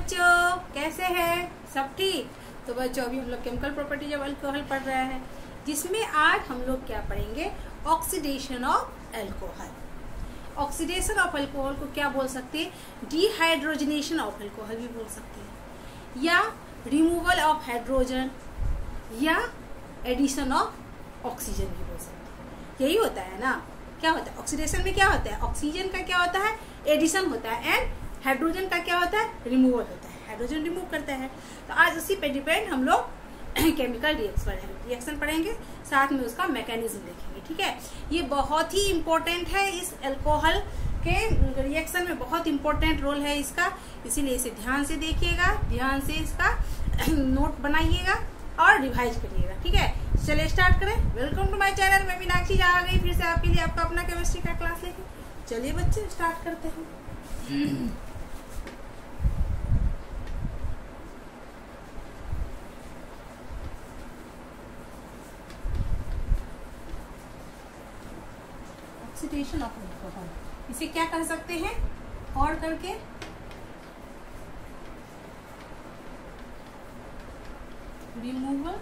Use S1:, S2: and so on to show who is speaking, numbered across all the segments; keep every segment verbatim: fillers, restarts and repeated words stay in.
S1: बच्चों, कैसे हैं? सब ठीक? तो बच्चों अभी हम लोग केमिकल प्रॉपर्टीज ऑफ अल्कोहल पढ़ रहे हैं, जिसमें आज हम लोग क्या पढ़ेंगे? Oxidation of alcohol. Oxidation of alcohol को क्या बोल सकते हैं? डिहाइड्रोजनेशन ऑफ अल्कोहल भी बोल सकते हैं, या रिमूवल ऑफ हाइड्रोजन, या एडिशन ऑफ ऑक्सीजन भी बोल सकते हैं। यही होता है ना? क्या होता है ऑक्सीडेशन में? क्या होता है? ऑक्सीजन का क्या होता है? एडिशन होता है, एंड हाइड्रोजन का क्या होता है? रिमूवल होता है, हाइड्रोजन रिमूव करता है। तो आज उसी पे डिपेंड हम लोग केमिकल रिएक्शन पढ़ेंगे, साथ में उसका मैकेनिज्म देखेंगे। ठीक है, ये बहुत ही इम्पोर्टेंट है, इस अल्कोहल के रिएक्शन में बहुत इम्पोर्टेंट रोल है इसका, इसीलिए इसे ध्यान से देखिएगा, ध्यान से इसका नोट बनाइएगा और रिवाइज करिएगा। ठीक है, चलिए स्टार्ट करें। Welcome to my channel. मैं मीनाक्षी आ गई फिर से आपके लिए, आपका अपना केमिस्ट्री का क्लास लेके। चलिए बच्चे स्टार्ट करते हैं। ऑक्सीडेशन ऑफ अल्कोहल, इसे क्या कर सकते हैं? और करके removal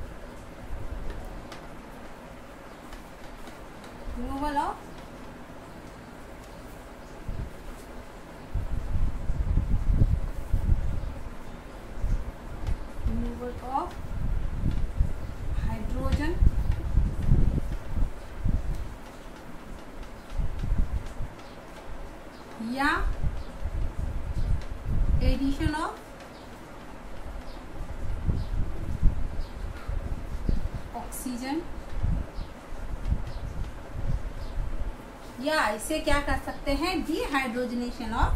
S1: removal of removal of hydrogen या एडिशन ऑफ ऑक्सीजन, या इसे क्या कर सकते हैं? Dehydrogenation of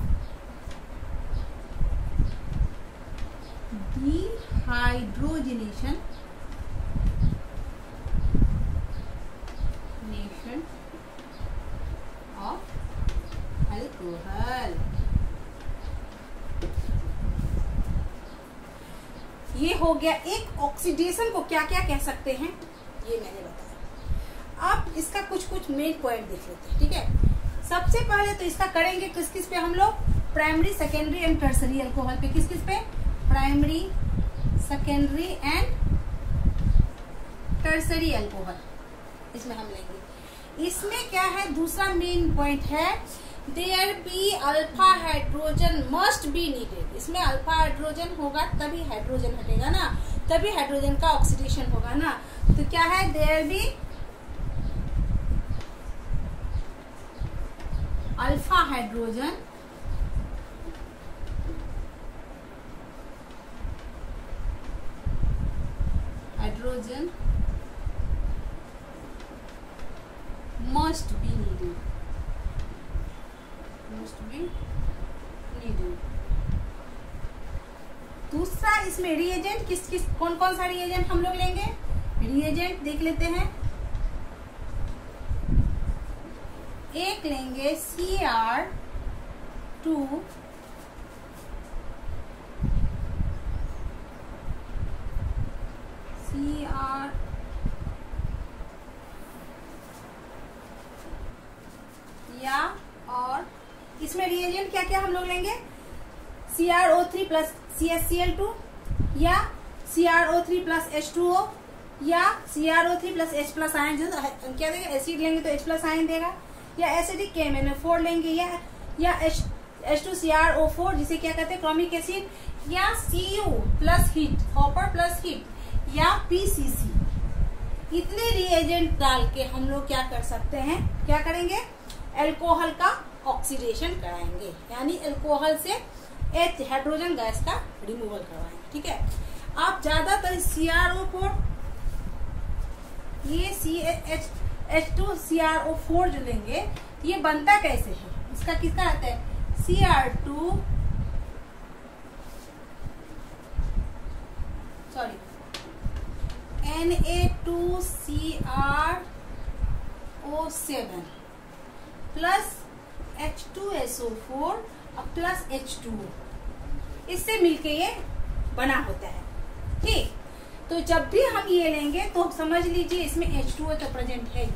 S1: dehydrogenation nation of alcohol. ये हो गया एक। ऑक्सीडेशन को क्या क्या कह सकते हैं ये मैंने बताया। अब इसका कुछ कुछ मेन पॉइंट देख लेते हैं। ठीक है, सबसे पहले तो इसका करेंगे किस किस पे हम लोग? Primary, secondary and tertiary alcohol पे। किस किस पे? Primary, secondary and tertiary alcohol, इसमें हम लेंगे। इसमें क्या है? दूसरा मेन पॉइंट है, there be alpha hydrogen must be needed. इसमें अल्फा हाइड्रोजन होगा तभी हाइड्रोजन हटेगा ना, तभी हाइड्रोजन का ऑक्सीडेशन होगा ना। तो क्या है? There be alpha hydrogen hydrogen must be needed must be needed। दूसरा इसमें रिएजेंट, किस किस कौन कौन सा रिएजेंट हम लोग लेंगे? रिएजेंट देख लेते हैं। एक लेंगे C R two C R या और इसमें रिएजेंट क्या क्या हम लोग लेंगे? C R O three plus C S C L two, या C R O three plus H two O, या C R O three plus H plus ion. क्या देगा? एसिड लेंगे तो H प्लस आयन देगा, या एसिडिक के M N O four लेंगे, या या H two C R O four जिसे क्या कहते हैं? क्रोमिक एसिड, या C U plus heat, copper plus heat, या पी सी सी। इतने रिएजेंट डाल के हम लोग क्या कर सकते हैं? क्या करेंगे? अल्कोहल का ऑक्सीडेशन कराएंगे, यानी अल्कोहल से एच हाइड्रोजन गैस का रिमूवल करवाएंगे। ठीक है, आप ज्यादातर सी आर ओ फोर, ये C H H two C R O four जो लेंगे, ये बनता कैसे है? इसका किसका रहता है? C R two sorry N A two C R O seven plus H two S O four और प्लस एच टू ओ, इससे मिलके ये बना होता है। ठीक, तो जब भी हम ये लेंगे तो समझ लीजिए इसमें एच टू ओ तो प्रेजेंट है।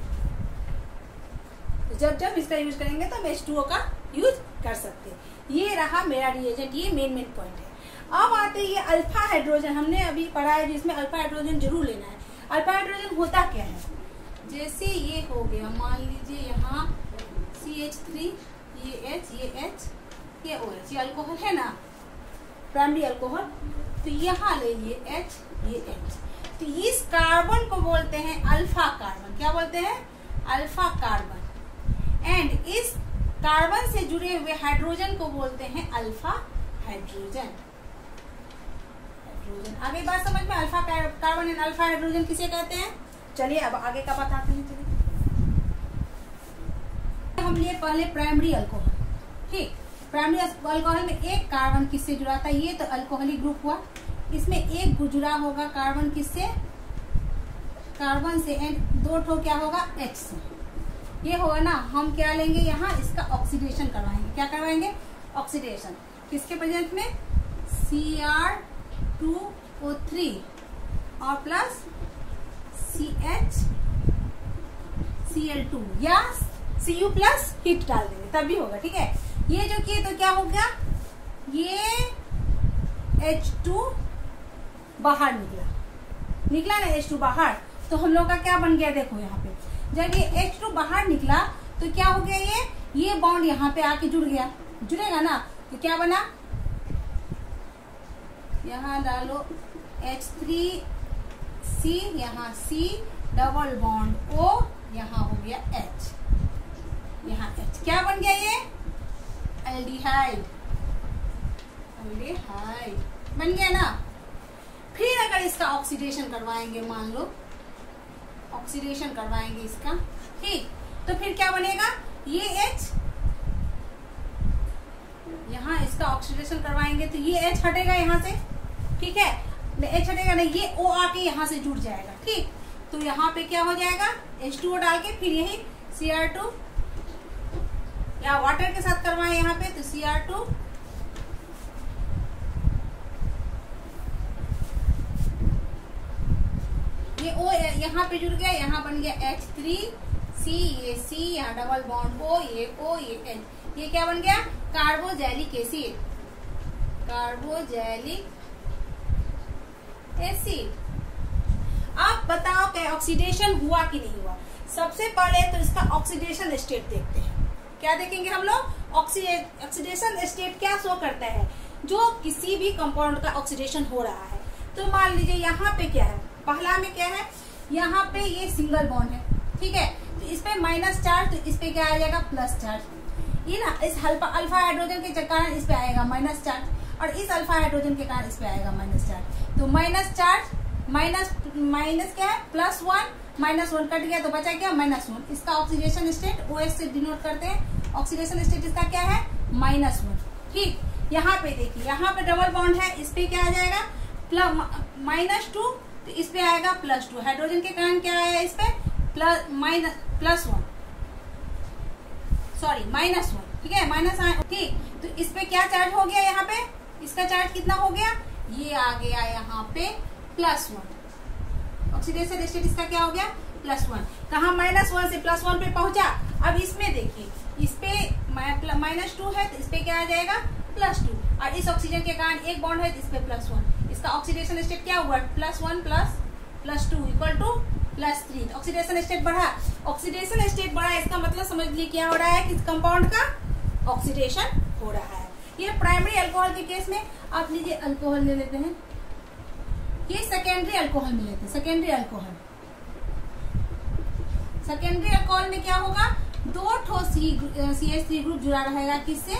S1: जब जब इसका यूज करेंगे तो हम एच टू ओ का यूज कर सकते हैं। ये रहा मेरा रिएजेंट, ये मेन मेन पॉइंट है। अब आते ये अल्फा हाइड्रोजन, हमने अभी पढ़ा है जिसमें अल्फा हाइड्रोजन जरूर लेना है। अल्फा हाइड्रोजन होता क्या है, जैसे ये हो गया, मान लीजिए यहाँ सी एच थ्री, ये H, ये H, ये OH, ये अल्कोहल है ना, प्राइमरी अल्कोहल। तो यहाँ ले लिए H, ये H, तो इस कार्बन को बोलते हैं अल्फा कार्बन। क्या बोलते हैं, अल्फा कार्बन। एंड इस कार्बन से जुड़े हुए हाइड्रोजन को बोलते हैं अल्फा हाइड्रोजन। हाइड्रोजन आगे बात समझ में, alpha carbon and alpha hydrogen किसे कहते हैं। चलिए अब आगे का बताते हैं। चलिए हम लिए पहले प्राइमरी अल्कोहल, ठीक। प्राइमरी अल्कोहल में एक कार्बन किससे जुड़ा था, ये तो अल्कोहलिक ग्रुप हुआ, इसमें एक जुड़ा होगा कार्बन किससे, कार्बन से, एंड दो ठो क्या होगा, H से। ये होगा ना, हम क्या लेंगे यहाँ, इसका ऑक्सीडेशन करवाएंगे। क्या करवाएंगे, ऑक्सीडेशन, किसके प्रेजेंट में, C R two O three और plus C H C L two या सी यू प्लस हीट डाल देंगे तब भी होगा, ठीक है। ये जो किए तो क्या हो गया, ये एच टू बाहर निकला, निकला ना एच टू बाहर, तो हम लोग का क्या बन गया, देखो यहाँ पे जब ये एच टू बाहर निकला तो क्या हो गया, ये ये बॉन्ड यहाँ पे आके जुड़ गया, जुड़ेगा ना, तो क्या बना, यहाँ डालो एच थ्री सी, यहाँ C, डबल बॉन्ड O, यहाँ हो गया H, यहाँ H, क्या बन गया ये, एल्डिहाइड, एल्डिहाइड बन गया ना। फिर अगर इसका ऑक्सीडेशन करवाएंगे, मान लो ऑक्सीडेशन करवाएंगे इसका, ठीक, तो फिर क्या बनेगा, ये H, यहाँ इसका ऑक्सीडेशन करवाएंगे तो ये H हटेगा यहाँ से, ठीक है, H हटेगा नहीं, ये O आके यहाँ से जुड़ जाएगा, ठीक। तो यहाँ पे क्या हो जाएगा, एच टू ओ डाल के फिर यही सी आर टू, या वाटर के साथ करवाएं यहाँ पे, तो सी आर टू ये O यहाँ पे जुड़ गया, यहाँ बन गया एच थ्री सी, ये C, यहाँ डबल बॉन्ड O, ये O, ये N, ये क्या बन गया, कार्बोजेलिक एसिड, कार्बोजेलिक एसिड। अब बताओ कि ऑक्सीडेशन हुआ कि नहीं हुआ। सबसे पहले तो इसका ऑक्सीडेशन स्टेट देखते हैं। क्या देखेंगे हम लोग, ऑक्सीडेशन स्टेट क्या शो करता है, जो किसी भी कंपाउंड का ऑक्सीडेशन हो रहा है। तो मान लीजिए यहाँ पे क्या है, पहला में क्या है, यहाँ पे ये सिंगल बॉन्ड है, ठीक है, तो इस पे माइनस चार्ज, तो इस पे क्या आ जाएगा, प्लस चार्ज। ये ना इस अल्फा अल्फा हाइड्रोजन के कारण इस पे आएगा माइनस चार्ज, और इस अल्फा हाइड्रोजन के कारण इस पे आएगा माइनस चार्ज। तो माइनस चार्ज, माइनस माइनस क्या है, plus one, minus one cut गया तो बचा क्या, माइनस वन। इसका ऑक्सीडेशन स्टेट O H से डिनोट करते हैं, ऑक्सीडेशन स्टेट इसका क्या है, माइनस वन, ठीक। यहाँ पे देखिए, यहाँ पे डबल बॉन्ड है, इस पे क्या आ जाएगा, प्लस माइनस टू, तो इस पे आएगा प्लस टू। हाइड्रोजन के कारण क्या आया इस पे, plus minus plus one, sorry minus one, ठीक है, माइनस आया, ठीक। तो इस पे क्या चार्ज हो गया, यहाँ पे इसका चार्ज कितना हो गया, ये आ गया यहाँ पे प्लस वन। ऑक्सीडेशन स्टेट इसका क्या हो गया, प्लस वन। कहा माइनस वन से प्लस वन पे पहुंचा। अब इसमें देखिए, इस पे माइनस टू है तो इस पे क्या आ जाएगा, प्लस टू, और इस ऑक्सीजन के कारण एक बॉन्ड है तो इस पे प्लस वन। इसका ऑक्सीडेशन स्टेट क्या हुआ, plus one plus plus two equal to plus three. Oxidation state बढ़ा, ऑक्सीडेशन स्टेट बढ़ा, इसका मतलब समझ लीजिए क्या हो रहा है कि कंपाउंड का ऑक्सीडेशन हो रहा है। ये प्राइमरी अल्कोहल के केस में। आप लीजिए अल्कोहल ले लेते हैं, ये सेकेंडरी अल्कोहल में लेते हैं। सेकेंडरी अल्कोहल, सेकेंडरी अल्कोहल में क्या होगा, दो ठो C C H three group जुड़ा रहेगा, किससे,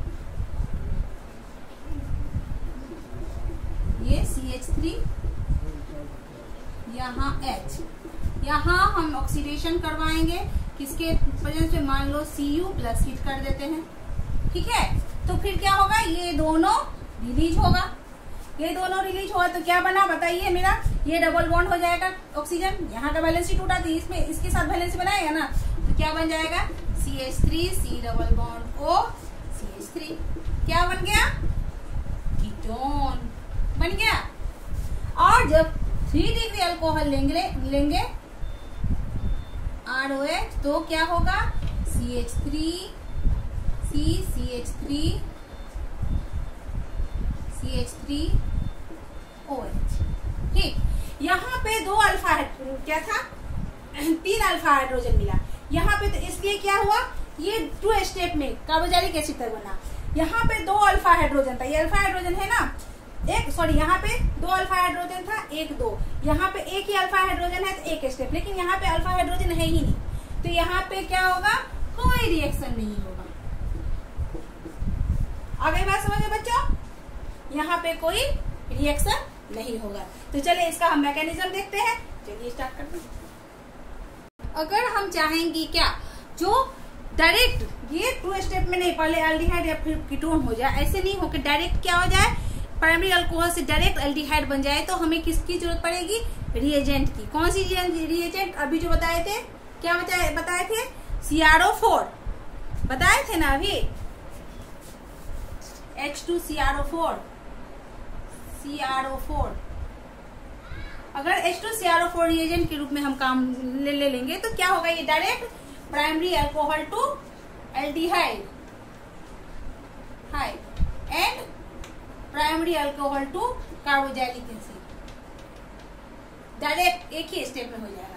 S1: ये सी एच थ्री, यहाँ H, यहाँ हम ऑक्सीडेशन करवाएंगे किसके वजह से, मान लो सी यू प्लस हीट कर देते हैं, ठीक है। तो फिर क्या होगा, ये दोनों रिलीज होगा, ये दोनों रिलीज हुआ तो क्या बना बताइए मेरा, ये डबल बॉन्ड हो जाएगा ऑक्सीजन, यहाँ का वैलेंसी टूटा तो इसमें इसके साथ वैलेंसी बनाएगा ना, तो क्या बन जाएगा, C H three C double bond O, C H three, क्या बन गया, कीटोन बन गया। और जब थ्री डिग्री अल्कोहल लेंगे लेंगे आर ओ एच, तो क्या होगा, C H three C C H three C C H three O H. ठीक, यहाँ पे दो अल्फा क्या था, तीन अल्फा हाइड्रोजन मिला यहाँ पे, तो इसलिए क्या हुआ, ये टू स्टेप में कार्बोक्सिलिक एसिड तक बना। यहाँ पे दो अल्फा हाइड्रोजन था, ये अल्फा हाइड्रोजन है ना, एक सॉरी यहाँ पे दो अल्फा हाइड्रोजन था, एक दो, यहाँ पे एक ही अल्फा हाइड्रोजन है तो एक स्टेप, लेकिन यहाँ पे अल्फा हाइड्रोजन है ही नहीं, तो यहाँ पे क्या होगा, कोई रिएक्शन नहीं होगा। आगे बात समझ में बच्चों, यहाँ पे कोई रिएक्शन नहीं होगा। तो चलिए इसका हम मैकेनिज्म देखते हैं, चलिए स्टार्ट करते हैं। अगर हम चाहेंगे क्या, जो डायरेक्ट ये टू स्टेप में नहीं, पहले एल्डिहाइड या फिर कीटोन हो जाए, ऐसे नहीं हो कि डायरेक्ट क्या हो जाए, प्राइमरी अल्कोहल से डायरेक्ट एल्डिहाइड बन जाए, तो हमें किसकी जरूरत पड़ेगी, रिएजेंट की। कौन सी रिएजेंट, अभी जो बताए थे, क्या बताए बताए थे, सी आर ओ फोर बताए थे ना अभी, H two C R O four, C R O four. अगर H two C R O four reagent के रूप में हम काम ले, ले लेंगे तो क्या होगा, ये direct primary alcohol to aldehyde hyde and primary alcohol to carboxylic acid, direct एक ही स्टेप में हो जाएगा।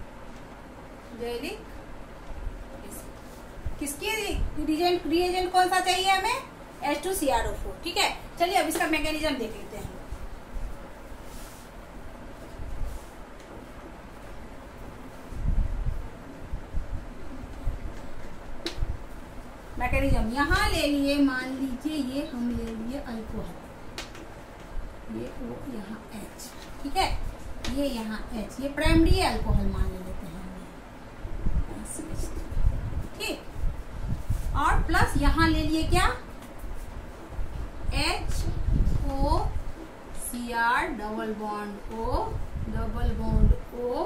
S1: जैविक किसकी रिएजेंट रिएजेंट कौन सा चाहिए हमें, H two C R O four. ठीक है, चलिए अब इसका मैकेनिज्म देख लेते हैं। मैकेनिज्म यहाँ ले लिए, मान लीजिए ये हम ले लिए अल्कोहल, ये ओ यहाँ H, ठीक है, ये यहाँ H, ये प्राइमरी अल्कोहल मान लेते हैं हम, ठीक, और प्लस यहाँ ले लिए क्या, H O C R double bond O double bond O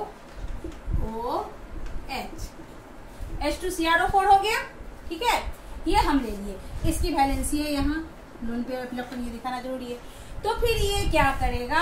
S1: O H, H two C R O four हो गया। ठीक है, ये हम ले लिए, इसकी वैलेंसी है यहाँ, लोन पेयर इलेक्ट्रॉन ये दिखाना जरूरी है। तो फिर ये क्या करेगा,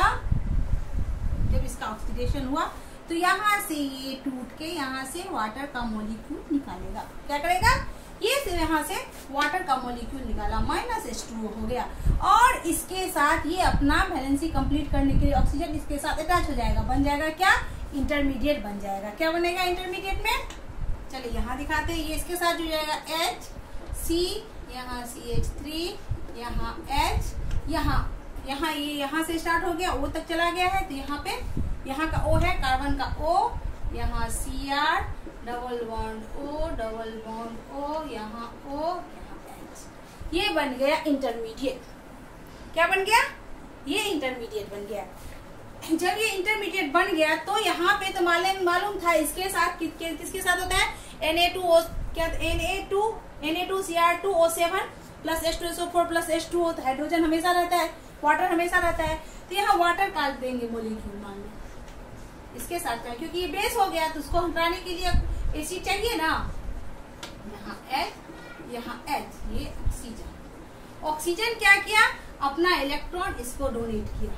S1: जब इसका ऑक्सीडेशन हुआ तो यहाँ से ये टूट के यहाँ से वाटर का मॉलिक्यूल निकालेगा। क्या करेगा, ये से यहाँ से वाटर का मॉलिक्यूल निकाला, माइनस एच टू ओ हो गया, और इसके साथ ये अपना वैलेंसी कंप्लीट करने के लिए ऑक्सीजन इसके साथ अटैच हो जाएगा, बन जाएगा क्या, इंटरमीडिएट बन जाएगा। क्या बनेगा इंटरमीडिएट में, चलिए यहाँ दिखाते हैं, ये इसके साथ जुड़ जाएगा H C, यहाँ सी एच थ्री, यहाँ H, यहाँ यहाँ ये यहाँ से स्टार्ट हो गया, O तक चला गया है, तो यहाँ पे यहाँ का O है, कार्बन का O, यहाँ C R double bond O double bond O, यहाँ O, यहाँ H, ये बन गया इंटरमीडिएट। क्या बन गया, ये इंटरमीडिएट बन गया। जब ये इंटरमीडिएट बन गया तो यहाँ पे तो मालूम मालूम था इसके साथ कि, कि, किसके साथ होता है, एन ए टू ओ, क्या N A two N A two C R two O seven plus H two S O four plus H two O, hydrogen हमेशा रहता है, वाटर हमेशा रहता है, तो यहाँ वाटर काट देंगे मॉलिक्यूल, मान लो इसके साथ है, क्योंकि ये बेस हो गया तो उसको हटाने के लिए एसिड चाहिए ना, यहाँ H यहाँ H, ये ऑक्सीजन। ऑक्सीजन क्या किया, अपना इलेक्ट्रॉन इसको डोनेट किया।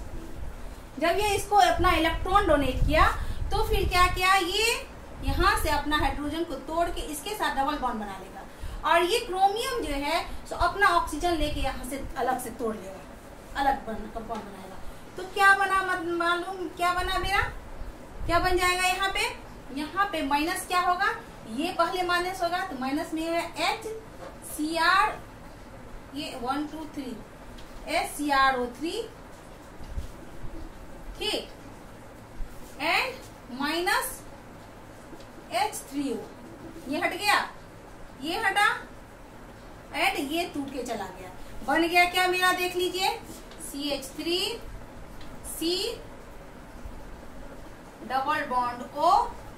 S1: जब ये इसको अपना इलेक्ट्रॉन डोनेट किया तो फिर क्या किया, ये यहाँ से अपना हाइड्रोजन को तोड़ के इसके साथ डबल बॉन्ड बना लेगा, और ये क्रोमियम जो है तो अपना ऑक्सीजन लेके यहाँ से अलग से तोड़ लेगा, अलग कंपाउंड बनाएगा। तो क्या बना, मालूम क्या बना मेरा, क्या बन जाएगा यहाँ पे, यहाँ पे माइनस क्या होगा, ये पहले माइनस होगा तो माइनस में है H सी आर, ये one two three H C R O three, ठीक, and minus H three O, ये हट गया, ये हटा, एंड ये टूट के चला गया, बन गया क्या मेरा, देख लीजिए, C H three C double bond O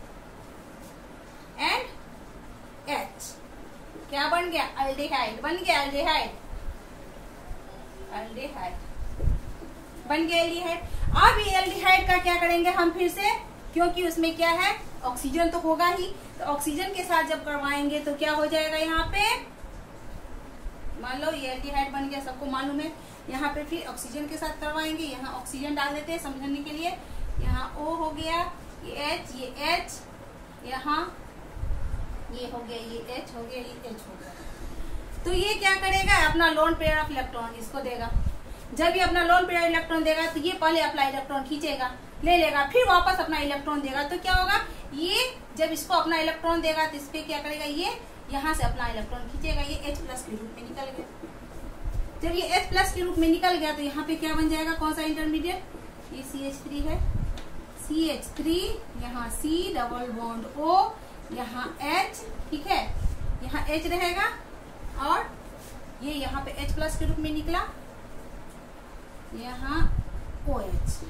S1: and H, क्या बन गया, एल्डिहाइड बन गया, एल्डिहाइड एल्डिहाइड बन गया एल्डिहाइड। अब ये एल्डिहाइड का क्या करेंगे हम फिर से, क्योंकि उसमें क्या है, ऑक्सीजन तो होगा ही, तो ऑक्सीजन के साथ जब करवाएंगे तो क्या हो जाएगा, यहाँ पे मान लो ये एल्डिहाइड बन गया, सबको मालूम है, यहाँ पे फिर ऑक्सीजन के साथ करवाएंगे, यहाँ ऑक्सीजन डाल देते हैं समझने के लिए, यहाँ O हो गया, ये H, ये H, यहाँ ये हो गया, ये H हो गया, ये H हो गया। तो ये क्या करेगा, अपना लोन पेयर ऑफ इलेक्ट्रॉन इसको देगा, जब ये अपना लोन पेयर इलेक्ट्रॉन देगा तो ये पहले अपना इलेक्ट्रॉन खींचेगा, ले लेगा, फिर वापस अपना इलेक्ट्रॉन देगा। तो क्या होगा, ये जब इसको अपना इलेक्ट्रॉन देगा तो इस पे क्या करेगा, ये यहाँ से अपना इलेक्ट्रॉन खींचेगा, ये H प्लस के रूप में निकल गया। जब ये H प्लस के रूप में निकल गया तो यहाँ पे क्या बन जाएगा, कौन सा इंटरमीडिएट, ये सी एच थ्री है, सी एच थ्री, यहाँ C डबल बॉन्ड O, यहाँ H, ठीक है, यहाँ H रहेगा और ये यहाँ पे H प्लस के रूप में निकला, यहाँ OH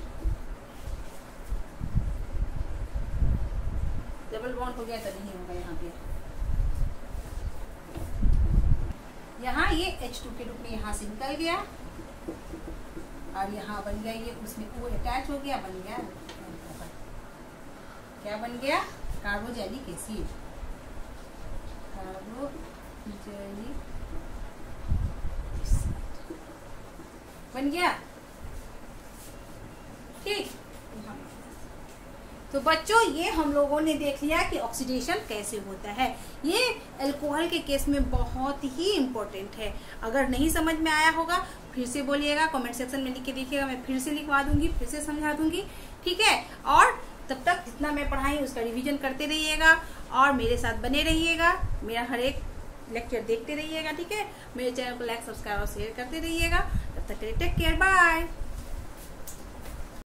S1: डबल बॉन्ड हो गया तो नहीं होगा, यहाँ पे यहाँ ये H टू के रूप में यहाँ से निकल गया और यहाँ बन गया ये, उसमें O अटैच हो गया, बन गया क्या बन गया, कार्बोजेनिक एसिड, कार्बोजेनिक बन गया। ठीक, तो बच्चों ये हम लोगों ने देख लिया कि ऑक्सीडेशन कैसे होता है। ये अल्कोहल के केस में बहुत ही इम्पोर्टेंट है। अगर नहीं समझ में आया होगा फिर से बोलिएगा, कमेंट सेक्शन में लिख के देखिएगा, मैं फिर से लिखवा दूंगी, फिर से समझा दूंगी, ठीक है। और तब तक जितना मैं पढ़ाई उसका रिवीजन करते रहिएगा और मेरे साथ बने रहिएगा, मेरा हर एक लेक्चर देखते रहिएगा, ठीक है। मेरे चैनल को लाइक, सब्सक्राइब और शेयर करते रहिएगा। तब तक के लिए टेक केयर, बाय।